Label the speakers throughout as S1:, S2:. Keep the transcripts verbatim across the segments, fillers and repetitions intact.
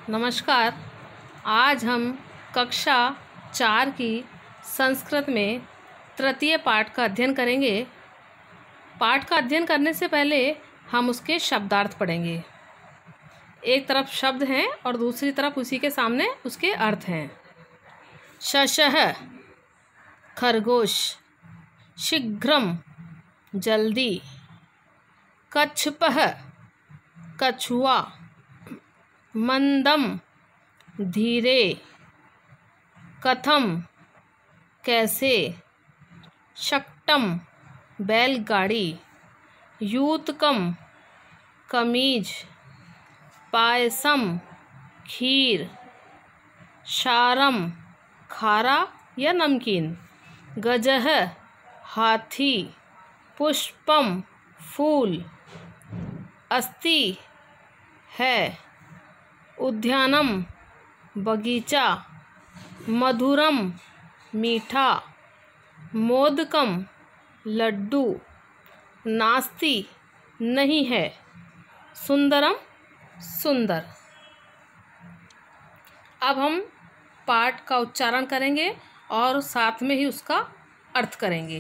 S1: नमस्कार। आज हम कक्षा चार की संस्कृत में तृतीय पाठ का अध्ययन करेंगे। पाठ का अध्ययन करने से पहले हम उसके शब्दार्थ पढ़ेंगे। एक तरफ शब्द हैं और दूसरी तरफ उसी के सामने उसके अर्थ हैं। शशः खरगोश, शीघ्रम जल्दी, कच्छपः कछुआ, मंदम धीरे, कथम कैसे, शक्टम बैलगाड़ी, यूतकम कमीज, पायसम खीर, शारम खारा या नमकीन, गजह हाथी, पुष्पम फूल, अस्ति है, उद्यानम बगीचा, मधुरम मीठा, मोदकम लड्डू, नास्ति नहीं है, सुंदरम सुंदर। अब हम पाठ का उच्चारण करेंगे और साथ में ही उसका अर्थ करेंगे।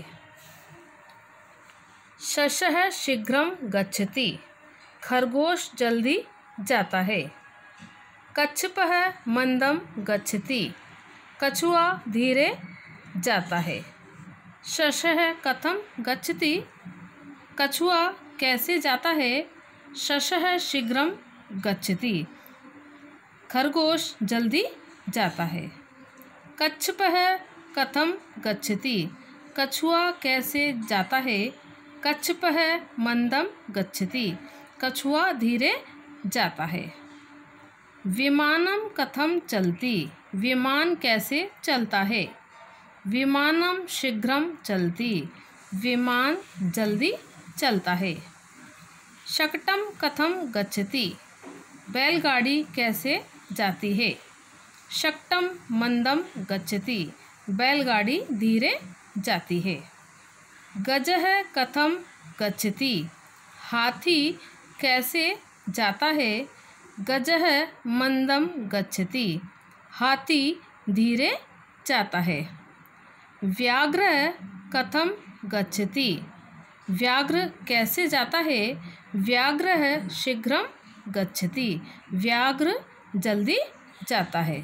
S1: शशः शीघ्रम गच्छति, खरगोश जल्दी जाता है। कच्छपः मंदम गच्छति, कछुआ धीरे जाता है। शशः कथम गच्छति, कछुआ कैसे जाता है। शशः शीघ्रम गच्छति, खरगोश जल्दी जाता है। कच्छपः कथम गच्छति, कछुआ कैसे जाता है। कच्छपः मंदम गच्छति, कछुआ धीरे जाता है। विमानम कथम चलती, विमान कैसे चलता है। विमानम शीघ्रम चलती, विमान जल्दी चलता है। शकटम कथम गच्छति, बैलगाड़ी कैसे जाती है। शकटम मंदम गच्छति, बैलगाड़ी धीरे जाती है। गजः कथम गच्छति, हाथी कैसे जाता है। गजः मंदम गच्छति, हाथी धीरे जाता है। व्याघ्र कथम गच्छति, व्याघ्र कैसे जाता है। व्याघ्र शीघ्रम गच्छति, व्याघ्र जल्दी जाता है।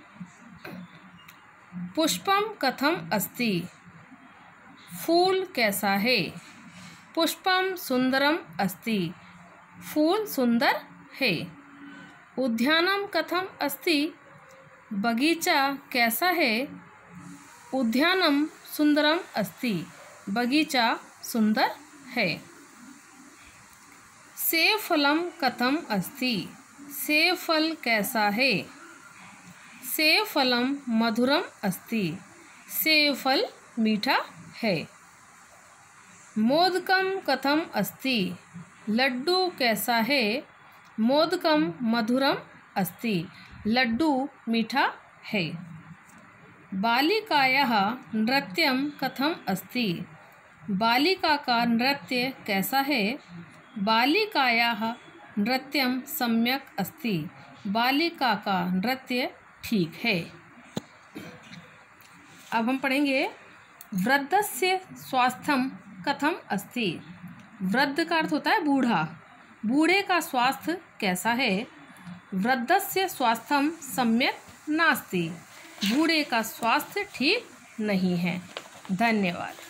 S1: पुष्पम कथम अस्ति, फूल कैसा है। पुष्पम सुंदरम अस्ति, फूल सुंदर है। उद्यानम कथम अस्ति, बगीचा कैसा है। उद्यानम सुंदरम अस्ति, बगीचा सुंदर है। सेबफलम कथम अस्ति, सेब फल कैसा है। सेबफलम मधुरम अस्ति, सेब फल मीठा है। मोदकम कथम अस्ति, लड्डू कैसा है। मोदकम मधुरम अस्ति, लड्डू मीठा है। बालिकायाः नृत्यम कथम अस्ति, बालिका का नृत्य कैसा है। बालिकायाः नृत्यम सम्यक अस्ति, बालिका का नृत्य ठीक है। अब हम पढ़ेंगे वृद्धस्य स्वास्थ्यम कथम अस्ति। वृद्ध का अर्थ होता है बूढ़ा, बूढ़े का स्वास्थ्य कैसा है। वृद्धस्य स्वास्थ्यम सम्यक नास्ति, बूढ़े का स्वास्थ्य ठीक नहीं है। धन्यवाद।